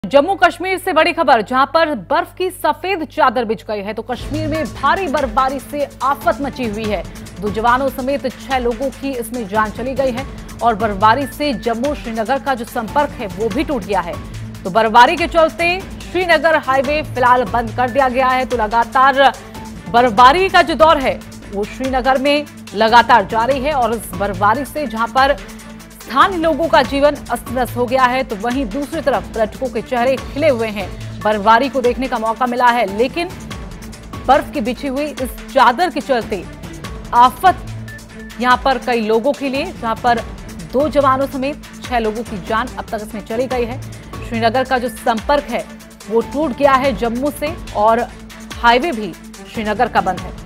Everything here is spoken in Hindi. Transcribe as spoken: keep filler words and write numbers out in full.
जम्मू कश्मीर से बड़ी खबर, जहां पर बर्फ की सफेद चादर बिछ गई है तो कश्मीर में भारी बर्फबारी से आफत मची हुई है। दो जवानों समेत छह लोगों की इसमें जान चली गई है और बर्फबारी से जम्मू श्रीनगर का जो संपर्क है वो भी टूट गया है। तो बर्फबारी के चलते श्रीनगर हाईवे फिलहाल बंद कर दिया गया है। तो लगातार बर्फबारी का जो दौर है वो श्रीनगर में लगातार जारी है और इस बर्फबारी से जहां पर स्थानीय लोगों का जीवन अस्त व्यस्त हो गया है तो वहीं दूसरी तरफ पर्यटकों के चेहरे खिले हुए हैं। बर्फबारी को देखने का मौका मिला है, लेकिन बर्फ की बिछी हुई इस चादर के चलते आफत यहां पर कई लोगों के लिए, जहां पर दो जवानों समेत छह लोगों की जान अब तक इसमें चली गई है। श्रीनगर का जो संपर्क है वो टूट गया है जम्मू से और हाईवे भी श्रीनगर का बंद है।